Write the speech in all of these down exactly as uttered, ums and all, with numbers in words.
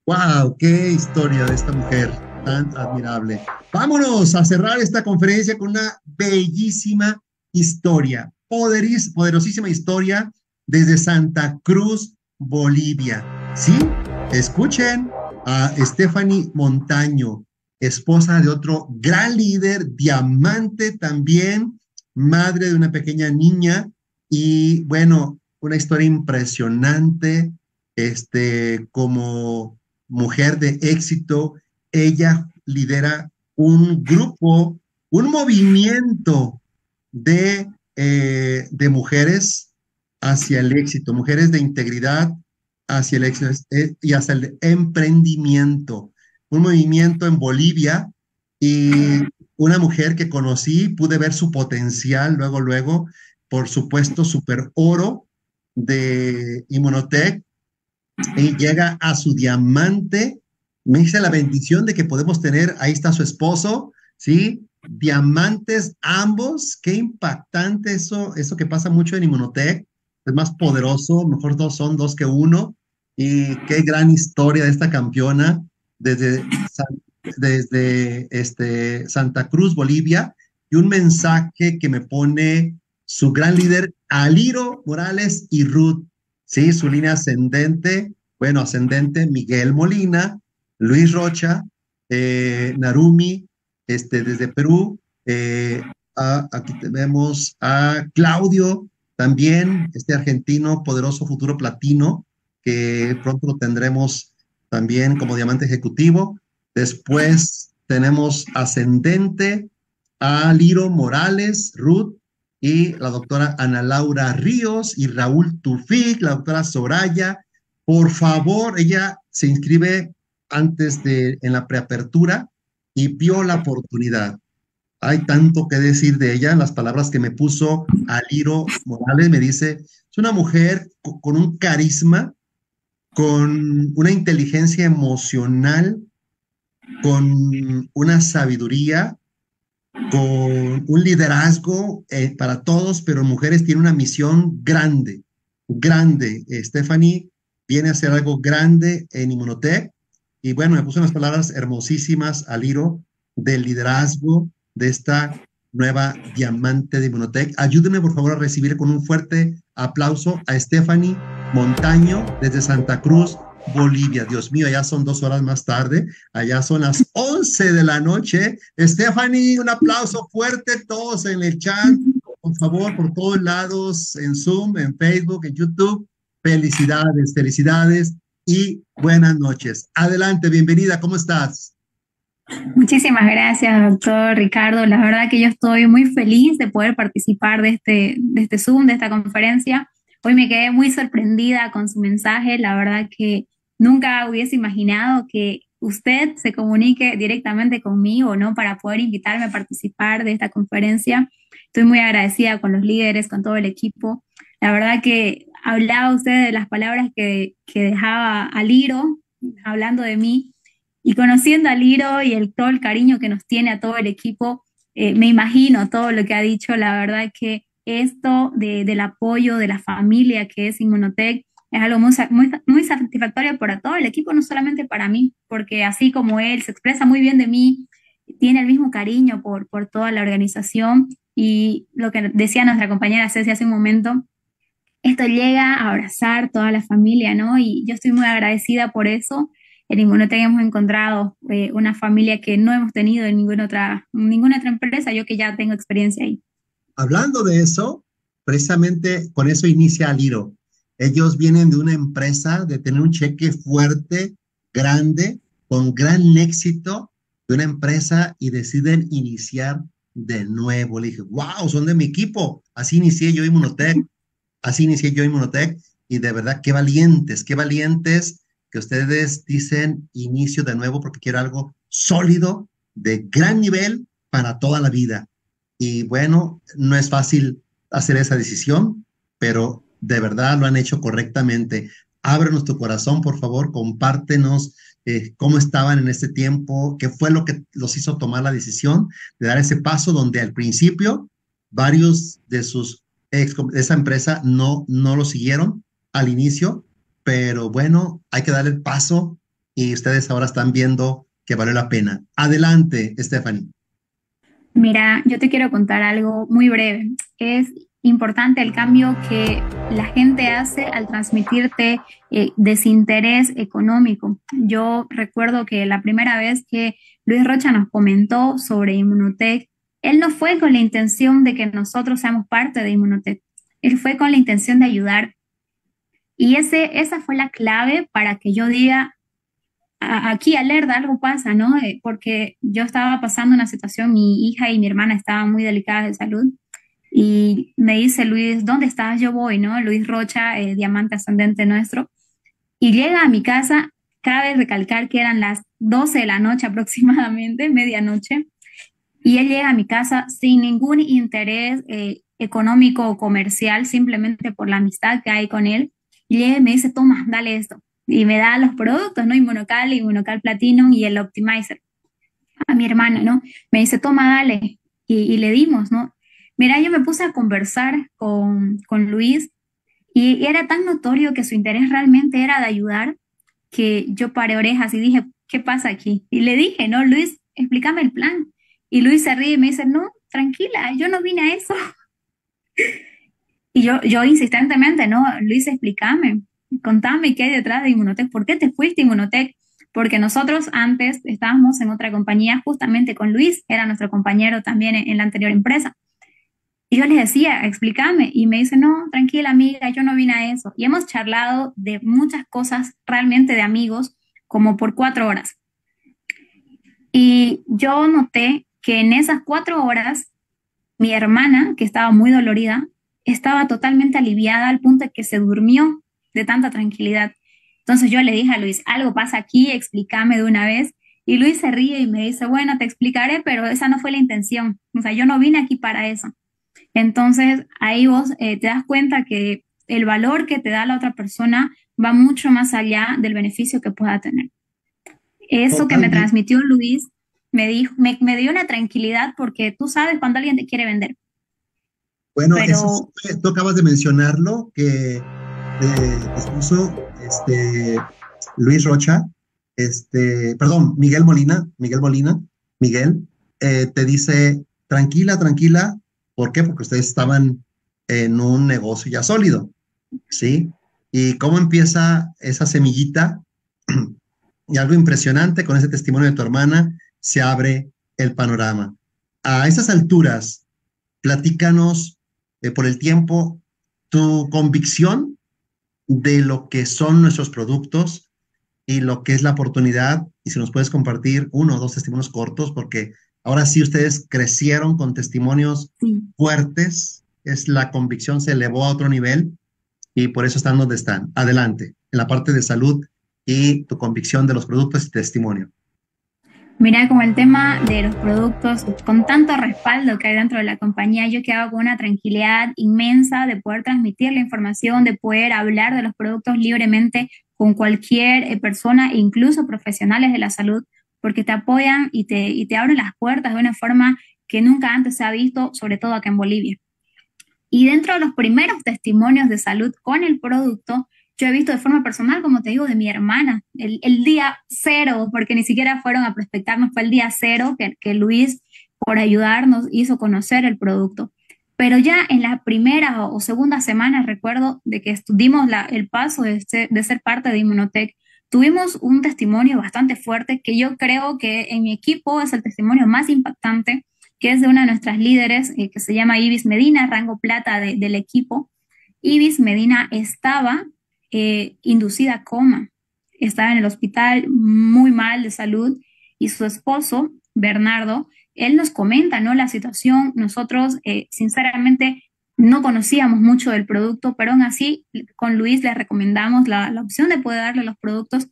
Wow, qué historia de esta mujer tan admirable. Vámonos a cerrar esta conferencia con una bellísima historia, poderis- poderosísima historia desde Santa Cruz, Bolivia. Sí, escuchen a Stephanie Montaño, esposa de otro gran líder, diamante también, madre de una pequeña niña y bueno, una historia impresionante, este, como mujer de éxito. Ella lidera un grupo, un movimiento de, eh, de mujeres hacia el éxito, mujeres de integridad hacia el éxito eh, y hacia el emprendimiento. Un movimiento en Bolivia y una mujer que conocí, pude ver su potencial luego, luego, por supuesto, super oro de Inmunotech y llega a su diamante. Me dice la bendición de que podemos tener, ahí está su esposo, ¿sí? Diamantes ambos, qué impactante eso, eso que pasa mucho en Inmunotech, es más poderoso, mejor dos son dos que uno, y qué gran historia de esta campeona desde, San- desde este, Santa Cruz, Bolivia, y un mensaje que me pone su gran líder, Aliro Morales y Ruth. Sí, su línea ascendente, bueno, ascendente, Miguel Molina, Luis Rocha, eh, Narumi, este, desde Perú, eh, a- aquí tenemos a Claudio, también, este argentino, poderoso futuro platino, que pronto lo tendremos también como diamante ejecutivo. Después tenemos ascendente a Liro Morales, Ruth, y la doctora Ana Laura Ríos y Raúl Tufik, la doctora Soraya. Por favor, ella se inscribe antes de en la preapertura y vio la oportunidad. Hay tanto que decir de ella, las palabras que me puso Aliro Morales, me dice, es una mujer co- con un carisma, con una inteligencia emocional, con una sabiduría, con un liderazgo eh, para todos, pero mujeres tiene una misión grande, grande. Eh, Stephanie viene a hacer algo grande en Inmunotech y bueno, me puso unas palabras hermosísimas al hilo del liderazgo de esta nueva diamante de Inmunotech. Ayúdenme por favor a recibir con un fuerte aplauso a Stephanie Montaño desde Santa Cruz, Bolivia. Dios mío, ya son dos horas más tarde. Allá son las once de la noche. Stephanie, un aplauso fuerte, todos en el chat, por favor, por todos lados, en Zoom, en Facebook, en YouTube. Felicidades, felicidades y buenas noches. Adelante, bienvenida, ¿cómo estás? Muchísimas gracias, doctor Ricardo. La verdad que yo estoy muy feliz de poder participar de este, de este Zoom, de esta conferencia. Hoy me quedé muy sorprendida con su mensaje. La verdad que nunca hubiese imaginado que usted se comunique directamente conmigo, ¿no? Para poder invitarme a participar de esta conferencia. Estoy muy agradecida con los líderes, con todo el equipo. La verdad que hablaba usted de las palabras que, que dejaba al hilo, hablando de mí. Y conociendo a Liro y el, todo el cariño que nos tiene a todo el equipo, eh, me imagino todo lo que ha dicho. La verdad que esto de, del apoyo de la familia que es Inmunotech es algo muy, sa- muy, muy satisfactorio para todo el equipo, no solamente para mí, porque así como él se expresa muy bien de mí, tiene el mismo cariño por, por toda la organización. Y lo que decía nuestra compañera Ceci hace un momento, esto llega a abrazar toda la familia, ¿no? Y yo estoy muy agradecida por eso. En Inmunotech hemos encontrado eh, una familia que no hemos tenido en ninguna otra, ninguna otra empresa, yo que ya tengo experiencia ahí. Hablando de eso, precisamente con eso inicia Aliro. Ellos vienen de una empresa, de tener un cheque fuerte, grande, con gran éxito de una empresa y deciden iniciar de nuevo. Le dije, wow, son de mi equipo. Así inicié yo Inmunotech, así inicié yo Inmunotech y de verdad, qué valientes, qué valientes que ustedes dicen inicio de nuevo porque quiero algo sólido, de gran nivel para toda la vida. Y bueno, no es fácil hacer esa decisión, pero de verdad lo han hecho correctamente. Ábrenos tu corazón, por favor, compártenos eh, cómo estaban en este tiempo, qué fue lo que los hizo tomar la decisión de dar ese paso donde al principio varios de sus ex, de esa empresa no, no lo siguieron al inicio, pero bueno, hay que dar el paso y ustedes ahora están viendo que vale la pena. Adelante, Stephanie. Mira, yo te quiero contar algo muy breve. Es importante el cambio que la gente hace al transmitirte eh, desinterés económico. Yo recuerdo que la primera vez que Luis Rocha nos comentó sobre Inmunotech, él no fue con la intención de que nosotros seamos parte de Inmunotech, él fue con la intención de ayudar. Y ese, esa fue la clave para que yo diga, a- aquí alerta, algo pasa, ¿no? Eh, porque yo estaba pasando una situación, mi hija y mi hermana estaban muy delicadas de salud y me dice Luis, ¿dónde estás? Yo voy, ¿no? Luis Rocha, eh, diamante ascendente nuestro, y llega a mi casa, cabe recalcar que eran las doce de la noche aproximadamente, medianoche, y él llega a mi casa sin ningún interés eh, económico o comercial, simplemente por la amistad que hay con él. Y llega y me dice, toma, dale esto. Y me da los productos, ¿no? Inmunocal, Inmunocal Platinum y el Optimizer. A mi hermana, ¿no? Me dice, toma, dale. Y, y le dimos, ¿no? Mira, yo me puse a conversar con, con Luis y, y era tan notorio que su interés realmente era de ayudar que yo paré orejas y dije, ¿qué pasa aquí? Y le dije, no, Luis, explícame el plan. Y Luis se ríe y me dice, no, tranquila, yo no vine a eso. Y yo, yo insistentemente, no, Luis, explícame, contame qué hay detrás de Inmunotech, ¿por qué te fuiste a Inmunotech? Porque nosotros antes estábamos en otra compañía justamente con Luis, era nuestro compañero también en, en la anterior empresa. Y yo les decía, explícame. Y me dice, no, tranquila amiga, yo no vine a eso. Y hemos charlado de muchas cosas realmente de amigos, como por cuatro horas. Y yo noté que en esas cuatro horas, mi hermana, que estaba muy dolorida, estaba totalmente aliviada al punto de que se durmió de tanta tranquilidad. Entonces yo le dije a Luis, algo pasa aquí, explícame de una vez. Y Luis se ríe y me dice, bueno, te explicaré, pero esa no fue la intención. O sea, yo no vine aquí para eso. Entonces, ahí vos eh, te das cuenta que el valor que te da la otra persona va mucho más allá del beneficio que pueda tener. Eso que me Totalmente. transmitió Luis me dijo, me, me dio una tranquilidad porque tú sabes cuando alguien te quiere vender, Bueno, eso sí, pero eh, tú acabas de mencionarlo, que eh, tu esposo, este, Luis Rocha, este, perdón, Miguel Molina, Miguel Molina, Miguel, eh, te dice, tranquila, tranquila, ¿por qué? Porque ustedes estaban en un negocio ya sólido, ¿sí? Y cómo empieza esa semillita y algo impresionante con ese testimonio de tu hermana, se abre el panorama. A esas alturas, platícanos eh, por el tiempo tu convicción de lo que son nuestros productos y lo que es la oportunidad, y si nos puedes compartir uno o dos testimonios cortos, porque ahora sí ustedes crecieron con testimonios sí. fuertes, es la convicción se elevó a otro nivel y por eso están donde están. Adelante, en la parte de salud y tu convicción de los productos y testimonio. Mira, como el tema de los productos, con tanto respaldo que hay dentro de la compañía, yo quedaba con una tranquilidad inmensa de poder transmitir la información, de poder hablar de los productos libremente con cualquier eh, persona, incluso profesionales de la salud, porque te apoyan y te, y te abren las puertas de una forma que nunca antes se ha visto, sobre todo acá en Bolivia. Y dentro de los primeros testimonios de salud con el producto, yo he visto de forma personal, como te digo, de mi hermana, el, el día cero, porque ni siquiera fueron a prospectarnos, fue el día cero que, que Luis, por ayudarnos, hizo conocer el producto. Pero ya en la primera o segunda semana, recuerdo, de que dimos la, el paso de, este, de ser parte de Inmunotech, tuvimos un testimonio bastante fuerte que yo creo que en mi equipo es el testimonio más impactante, que es de una de nuestras líderes, eh, que se llama Ibis Medina, rango plata de, del equipo. Ibis Medina estaba eh, inducida a coma, estaba en el hospital muy mal de salud y su esposo, Bernardo, él nos comenta, ¿no? La situación, nosotros eh, sinceramente no conocíamos mucho del producto, pero aún así con Luis le recomendamos la, la opción de poder darle los productos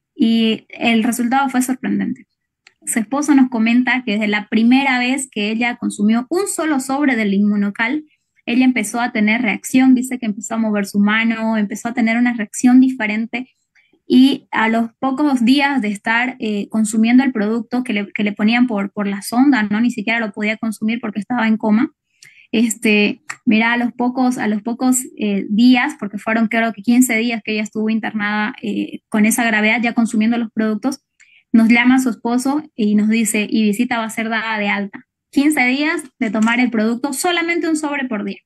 y el resultado fue sorprendente. Su esposo nos comenta que desde la primera vez que ella consumió un solo sobre del inmunocal, ella empezó a tener reacción, dice que empezó a mover su mano, empezó a tener una reacción diferente y a los pocos días de estar eh, consumiendo el producto que le, que le ponían por, por la sonda, ¿no? Ni siquiera lo podía consumir porque estaba en coma, este, Mira, a los pocos, a los pocos eh, días, porque fueron creo que quince días que ella estuvo internada eh, con esa gravedad, ya consumiendo los productos, nos llama su esposo y nos dice, y visita va a ser dada de alta. quince días de tomar el producto, solamente un sobre por día.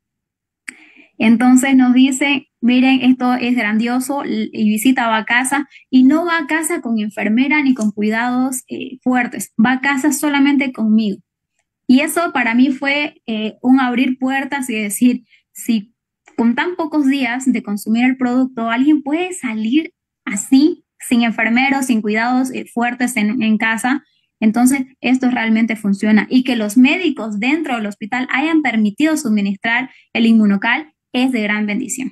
Entonces nos dice, miren, esto es grandioso, y visita va a casa, y no va a casa con enfermera ni con cuidados eh, fuertes, va a casa solamente conmigo. Y eso para mí fue eh, un abrir puertas y decir, si con tan pocos días de consumir el producto, alguien puede salir así, sin enfermeros, sin cuidados eh, fuertes en, en casa, entonces esto realmente funciona. Y que los médicos dentro del hospital hayan permitido suministrar el inmunocal es de gran bendición.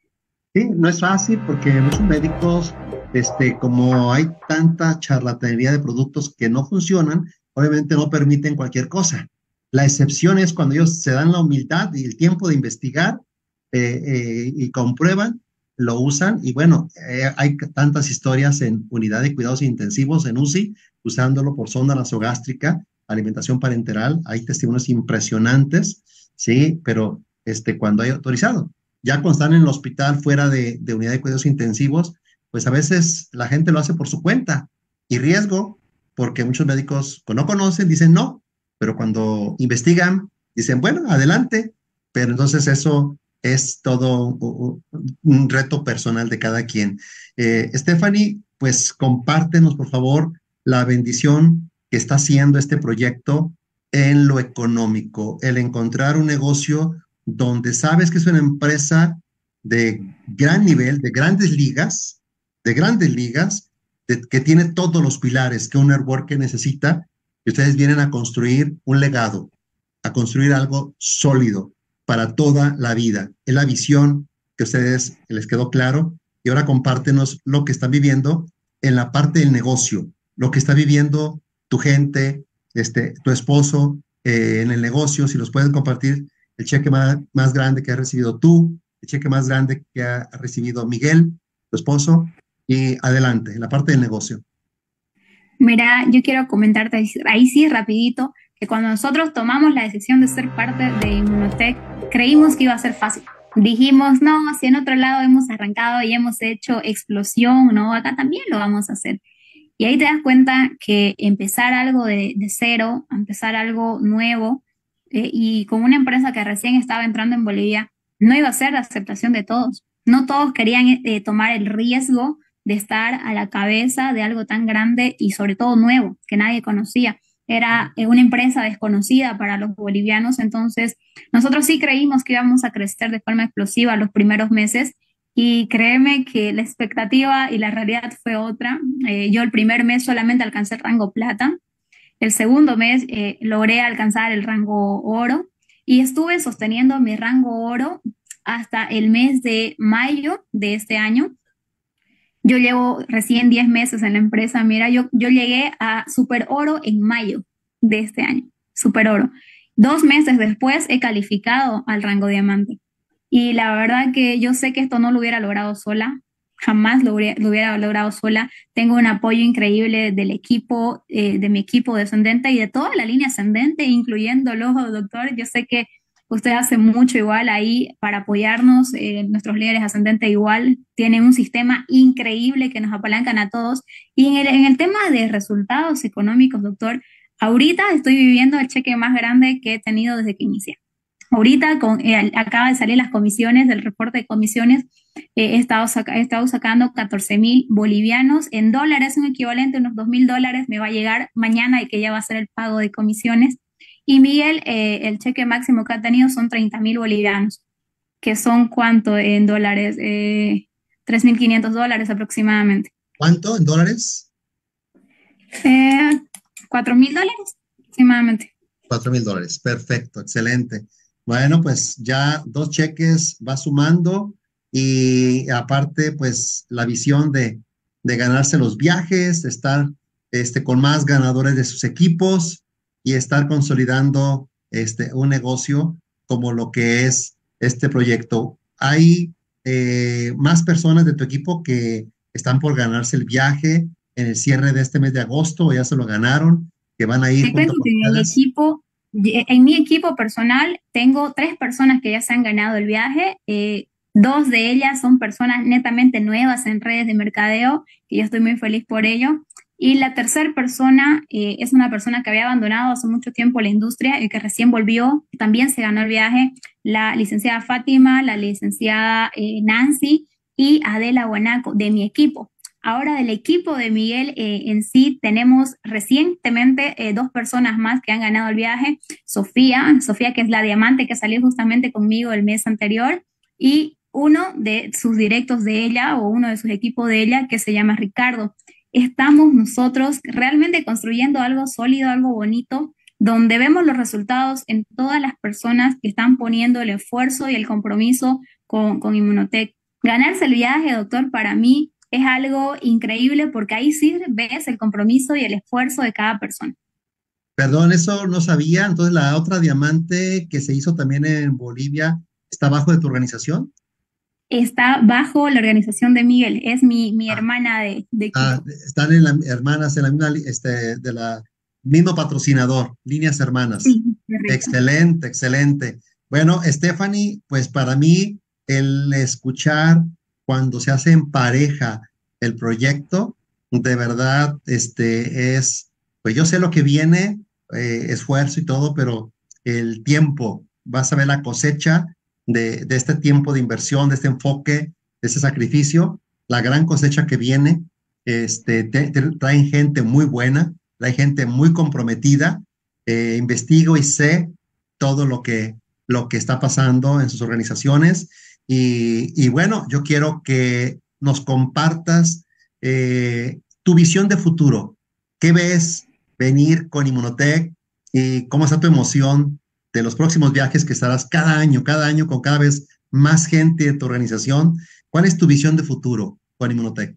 Sí, no es fácil porque muchos médicos, este, como hay tanta charlatanería de productos que no funcionan, obviamente no permiten cualquier cosa. La excepción es cuando ellos se dan la humildad y el tiempo de investigar eh, eh, y comprueban, lo usan. Y bueno, eh, hay tantas historias en unidad de cuidados intensivos, en U C I, usándolo por sonda nasogástrica, alimentación parenteral. Hay testimonios impresionantes, sí, pero este, cuando hay autorizado. Ya cuando están en el hospital fuera de, de unidad de cuidados intensivos, pues a veces la gente lo hace por su cuenta y riesgo, porque muchos médicos pues, no conocen, dicen no, pero cuando investigan, dicen, bueno, adelante, pero entonces eso es todo un, un reto personal de cada quien. Eh, Stephanie, pues compártenos, por favor, la bendición que está haciendo este proyecto en lo económico, el encontrar un negocio donde sabes que es una empresa de gran nivel, de grandes ligas, de grandes ligas, de, que tiene todos los pilares que un networker necesita, y ustedes vienen a construir un legado, a construir algo sólido para toda la vida. Es la visión que a ustedes les quedó claro, y ahora compártenos lo que están viviendo en la parte del negocio, lo que está viviendo tu gente, este, tu esposo eh, en el negocio, si los pueden compartir el cheque más, más grande que has recibido tú, el cheque más grande que ha recibido Miguel, tu esposo, y adelante, en la parte del negocio. Mira, yo quiero comentarte ahí sí rapidito que cuando nosotros tomamos la decisión de ser parte de Inmunotech, creímos que iba a ser fácil. Dijimos, no, si en otro lado hemos arrancado y hemos hecho explosión, no, acá también lo vamos a hacer. Y ahí te das cuenta que empezar algo de, de cero, empezar algo nuevo, eh, y con una empresa que recién estaba entrando en Bolivia, no iba a ser la aceptación de todos. No todos querían eh, tomar el riesgo de estar a la cabeza de algo tan grande y sobre todo nuevo, que nadie conocía. Era eh, una empresa desconocida para los bolivianos, entonces nosotros sí creímos que íbamos a crecer de forma explosiva los primeros meses y créeme que la expectativa y la realidad fue otra. Eh, yo el primer mes solamente alcancé el rango plata, el segundo mes eh, logré alcanzar el rango oro y estuve sosteniendo mi rango oro hasta el mes de mayo de este año. Yo llevo recién diez meses en la empresa. Mira, yo, yo llegué a super oro en mayo de este año, super oro. Dos meses después he calificado al rango diamante. Y la verdad que yo sé que esto no lo hubiera logrado sola, jamás lo hubiera, lo hubiera logrado sola. Tengo un apoyo increíble del equipo, eh, de mi equipo descendente y de toda la línea ascendente, incluyendo el ojo doctor. Yo sé que usted hace mucho igual ahí para apoyarnos, eh, nuestros líderes ascendentes igual tienen un sistema increíble que nos apalancan a todos. Y en el, en el tema de resultados económicos, doctor, ahorita estoy viviendo el cheque más grande que he tenido desde que inicié. Ahorita con, eh, acaba de salir las comisiones, del reporte de comisiones, eh, he, estado saca, he estado sacando catorce mil bolivianos en dólares, un equivalente a unos dos mil dólares, me va a llegar mañana y que ya va a ser el pago de comisiones. Y Miguel, eh, el cheque máximo que ha tenido son treinta mil bolivianos, que son ¿cuánto en dólares? Eh, tres mil quinientos dólares aproximadamente. ¿Cuánto en dólares? Eh, cuatro mil dólares aproximadamente. Cuatro mil dólares, perfecto, excelente. Bueno, pues ya dos cheques va sumando y aparte, pues la visión de, de ganarse los viajes, de estar este, con más ganadores de sus equipos y estar consolidando este, un negocio como lo que es este proyecto. ¿Hay eh, más personas de tu equipo que están por ganarse el viaje en el cierre de este mes de agosto o ya se lo ganaron, que van a ir Te junto cuento con que en el ustedes? equipo Ye- En mi equipo personal tengo tres personas que ya se han ganado el viaje. Eh, dos de ellas son personas netamente nuevas en redes de mercadeo, que yo estoy muy feliz por ello. Y la tercera persona eh, es una persona que había abandonado hace mucho tiempo la industria y que recién volvió, también se ganó el viaje, la licenciada Fátima, la licenciada eh, Nancy y Adela Guanaco de mi equipo. Ahora del equipo de Miguel eh, en sí tenemos recientemente eh, dos personas más que han ganado el viaje. Sofía, Sofía que es la diamante que salió justamente conmigo el mes anterior, y uno de sus directos de ella o uno de sus equipos de ella que se llama Ricardo. Estamos nosotros realmente construyendo algo sólido, algo bonito, donde vemos los resultados en todas las personas que están poniendo el esfuerzo y el compromiso con, con Inmunotech. Ganarse el viaje, doctor, para mí es algo increíble porque ahí sí ves el compromiso y el esfuerzo de cada persona. Perdón, eso no sabía. Entonces, la otra diamante que se hizo también en Bolivia está bajo de tu organización. Está bajo la organización de Miguel, es mi, mi Ah, hermana de, de ah, equipo. están en la, hermanas en la misma, li- este, de la mismo patrocinador, líneas hermanas. Sí, correcto. Excelente, excelente. Bueno, Stephanie, pues para mí el escuchar cuando se hace en pareja el proyecto, de verdad, este es, pues yo sé lo que viene, eh, esfuerzo y todo, pero el tiempo, vas a ver la cosecha de, de este tiempo de inversión, de este enfoque, de ese sacrificio, la gran cosecha que viene, este, te- te- traen gente muy buena, traen gente muy comprometida, eh, investigo y sé todo lo que, lo que está pasando en sus organizaciones. Y, y bueno, yo quiero que nos compartas eh, tu visión de futuro. ¿Qué ves venir con Inmunotech y cómo está tu emoción de los próximos viajes que estarás cada año, cada año con cada vez más gente de tu organización? ¿Cuál es tu visión de futuro con Inmunotech?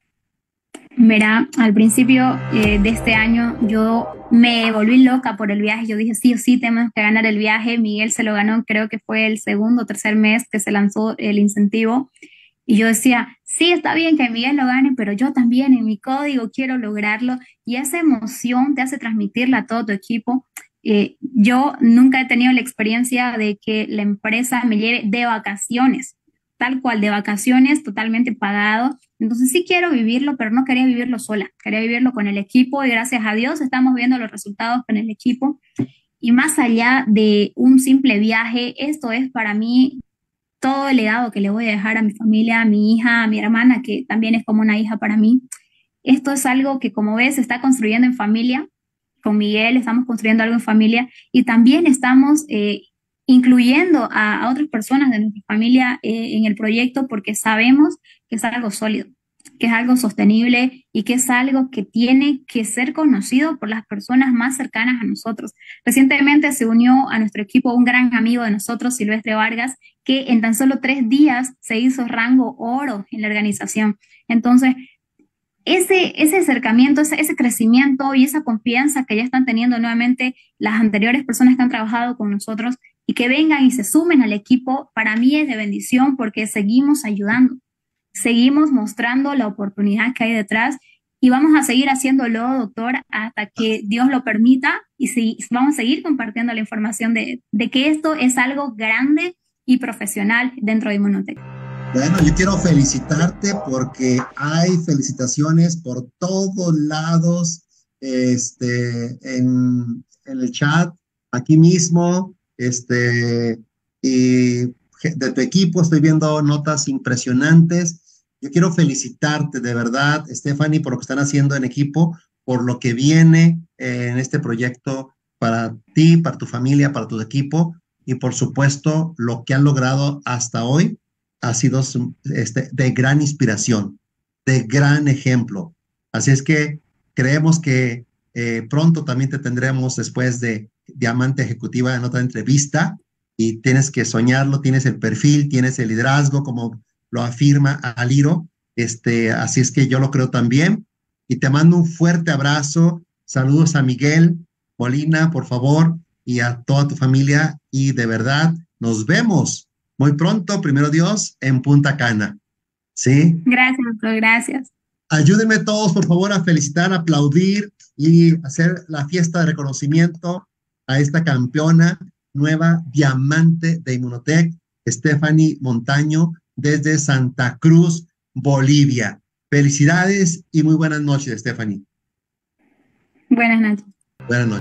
Mira, al principio eh, de este año yo me volví loca por el viaje. Yo dije, sí o sí, tenemos que ganar el viaje. Miguel se lo ganó, creo que fue el segundo o tercer mes que se lanzó el incentivo. Y yo decía, sí, está bien que Miguel lo gane, pero yo también en mi código quiero lograrlo. Y esa emoción te hace transmitirla a todo tu equipo. Eh, yo nunca he tenido la experiencia de que la empresa me lleve de vacaciones, tal cual, de vacaciones, totalmente pagado. Entonces sí quiero vivirlo, pero no quería vivirlo sola, quería vivirlo con el equipo y gracias a Dios estamos viendo los resultados con el equipo. Y más allá de un simple viaje, esto es para mí todo el legado que le voy a dejar a mi familia, a mi hija, a mi hermana, que también es como una hija para mí. Esto es algo que, como ves, se está construyendo en familia. Con Miguel estamos construyendo algo en familia y también estamos eh, incluyendo a, a, otras personas de nuestra familia eh, en el proyecto porque sabemos que es algo sólido, que es algo sostenible y que es algo que tiene que ser conocido por las personas más cercanas a nosotros. Recientemente se unió a nuestro equipo un gran amigo de nosotros, Silvestre Vargas, que en tan solo tres días se hizo rango oro en la organización. Entonces, ese, ese acercamiento, ese, ese crecimiento y esa confianza que ya están teniendo nuevamente las anteriores personas que han trabajado con nosotros y que vengan y se sumen al equipo, para mí es de bendición porque seguimos ayudando, seguimos mostrando la oportunidad que hay detrás y vamos a seguir haciéndolo, doctor, hasta que Dios lo permita y si, vamos a seguir compartiendo la información de, de que esto es algo grande y profesional dentro de Inmunotech. Bueno, yo quiero felicitarte porque hay felicitaciones por todos lados, este, en, en el chat, aquí mismo, este, y de tu equipo estoy viendo notas impresionantes. Yo quiero felicitarte de verdad, Stephanie, por lo que están haciendo en equipo, por lo que viene en este proyecto para ti, para tu familia, para tu equipo y por supuesto lo que han logrado hasta hoy ha sido este, de gran inspiración, de gran ejemplo. Así es que creemos que eh, pronto también te tendremos después de Diamante Ejecutiva en otra entrevista y tienes que soñarlo, tienes el perfil, tienes el liderazgo, como lo afirma Aliro. Este, así es que yo lo creo también. Y te mando un fuerte abrazo. Saludos a Miguel, Molina, por favor, y a toda tu familia. Y de verdad, nos vemos muy pronto, primero Dios, en Punta Cana. ¿Sí? Gracias, doctor, gracias. Ayúdenme todos, por favor, a felicitar, aplaudir y hacer la fiesta de reconocimiento a esta campeona, nueva diamante de Inmunotech, Stephanie Montaño, desde Santa Cruz, Bolivia. Felicidades y muy buenas noches, Stephanie. Buenas noches. Buenas noches.